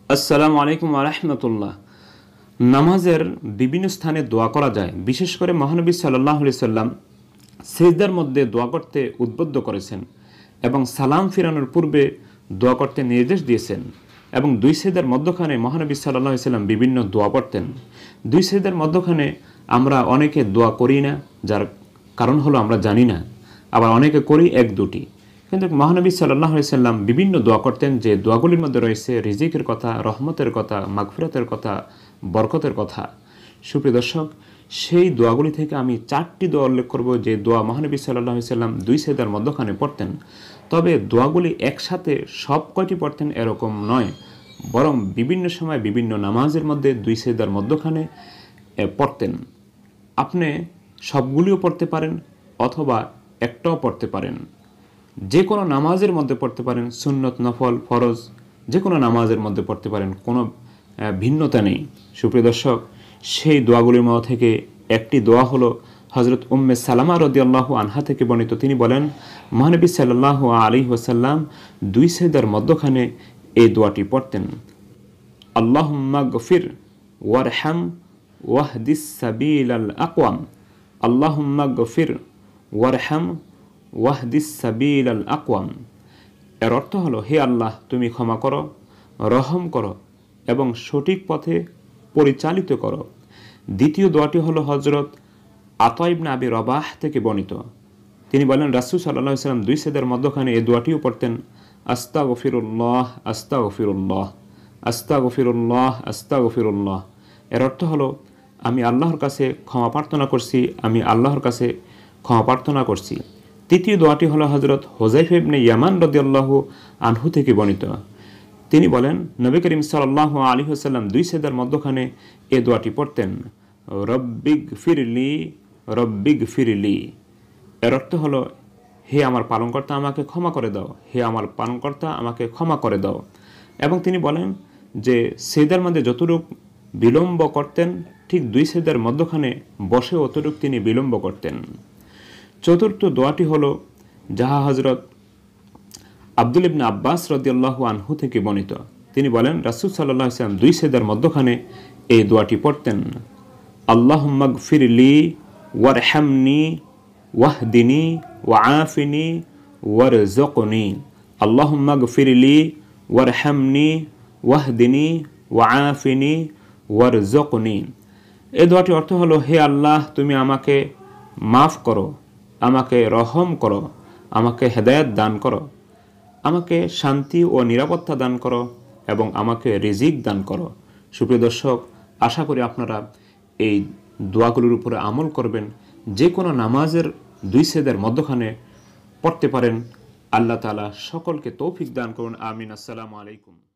আসসালামু আলাইকুম ওয়া রাহমাতুল্লাহ। নামাজের বিভিন্ন স্থানে দোয়া করা যায়। বিশেষ করে মহানবী সাল্লাল্লাহু আলাইহি সাল্লাম সিজদার মধ্যে দোয়া করতে উদ্বুদ্ধ করেছেন এবং সালাম ফিরানোর পূর্বে দোয়া করতে নির্দেশ দিয়েছেন এবং দুই সিজদার মধ্যখানে মহানবী সাল্লাল্লাহু আলাইহি সাল্লাম বিভিন্ন দোয়া পড়তেন। দুই সিজদার মধ্যখানে আমরা অনেকে দোয়া করি না, যার কারণ হলো আমরা জানি না, আবার অনেকে করি এক দুটি। কিন্তু মহানবী সাল্লাল্লাহু আলাইহি সাল্লাম বিভিন্ন দোয়া করতেন, যে দোয়াগুলির মধ্যে রয়েছে রিজিকের কথা, রহমতের কথা, মাগফিরাতের কথা, বরকতের কথা। সুপ্রিয় দর্শক, সেই দোয়াগুলি থেকে আমি 4টি দোয়া উল্লেখ করব, যে দোয়া মহানবী সাল্লাল্লাহু আলাইহি সাল্লাম দুই সিজদার মধ্যখানে পড়তেন। তবে দোয়াগুলি একসাথে সব কয়টি পড়তেন এরকম নয়, বরং বিভিন্ন সময় বিভিন্ন নামাজের মধ্যে দুই সিজদার মধ্যখানে পড়তেন। আপনি সবগুলিও পড়তে পারেন অথবা একটাও পড়তে পারেন, যে কোনো নামাজের মধ্যে পড়তে পারেন, সুন্নত, নফল, ফরজ যে কোনো নামাজের মধ্যে পড়তে পারেন, কোনো ভিন্নতা নেই। সুপ্রিয় দর্শক, সেই দোয়াগুলির মধ্যে থেকে একটি দোয়া হলো হযরত উম্মে সালামা রাদিয়াল্লাহু আনহা থেকে বর্ণিত। তিনি বলেন, মহানবী সাল্লাল্লাহু আলাইহি ওয়াসাল্লাম দুই সিজদার মধ্যখানে এই দোয়াটি পড়তেন, আল্লাহুম্মা গফির ওয়ারহাম ওয়াহদিস সাবিলাল আকওয়াম, আল্লাহুম্মা গফির ওয়ারহাম ওয়াহদিস সাবিলাল আকওয়াম। এর অর্থ হলো, হে আল্লাহ, তুমি ক্ষমা করো, রহম করো এবং সঠিক পথে পরিচালিত করো। দ্বিতীয় দোয়াটি হলো হযরত আতা ইবনে আবি রবাহ থেকে বর্ণিত। তিনি বলেন, রাসূল সাল্লাল্লাহু আলাইহি ওয়াসাল্লাম দুই সিজদার মধ্যখানে এই দোয়াটিও পড়তেন, আস্তাগফিরুল্লাহ আস্তাগফিরুল্লাহ আস্তাগফিরুল্লাহ আস্তাগফিরুল্লাহ। এর অর্থ হলো, আমি আল্লাহর কাছে ক্ষমা প্রার্থনা করছি, আমি আল্লাহর কাছে ক্ষমা প্রার্থনা করছি। তৃতীয় দোয়াটি হলো হযরত হুযায়ফা ইবনে ইয়ামান রাদিয়াল্লাহু আনহু থেকে বর্ণিত। তিনি বলেন, নবী করিম সাল্লাল্লাহু আলাইহি ওয়াসাল্লাম দুই সিজদার মধ্যখানে এই দোয়াটি পড়তেন, রব্বিগফিরলি রব্বিগফিরলি। এর অর্থ হলো, হে আমার পালনকর্তা, আমাকে ক্ষমা করে দাও, হে আমার পালনকর্তা, আমাকে ক্ষমা করে দাও। এবং তিনি বলেন যে সিজদার মধ্যে যতটুকু বিলম্ব করতেন, ঠিক দুই সিজদার মধ্যখানে বসে অতটুকু তিনি বিলম্ব করতেন। চতুর্থ দোয়াটি হলো যাহা হযরত আব্দুল ইবনে আব্বাস রাদিয়াল্লাহু আনহু থেকে বর্ণিত। তিনি বলেন, রাসূল সাল্লাল্লাহু আলাইহি ওয়াসাল্লাম দুই সিজদার মধ্যখানে এই দোয়াটি পড়তেন, আল্লাহুম্মা গফিরলি ওয়ারহামনি ওয়াহদিনি ওয়াআফিনি ওয়ারযুকনি, আল্লাহুম্মা গফিরলি ওয়ারহামনি ওয়াহদিনি ওয়াআফিনি ওয়ারযুকনি। এই দোয়াটির অর্থ হলো, হে আল্লাহ, তুমি আমাকে মাফ করো, আমাকে রহম করো, আমাকে হেদায়েত দান করো, আমাকে শান্তি ও নিরাপত্তা দান করো এবং আমাকে রিজিক দান করো। সুপ্রিয় দর্শক, আশা করি আপনারা এই দোয়াগুলোর উপরে আমল করবেন, যে কোনো নামাজের দুই সিজদার মধ্যখানে পড়তে পারেন। আল্লাহ তাআলা সকলকে তৌফিক দান করুন। আমিন। আসসালামু আলাইকুম।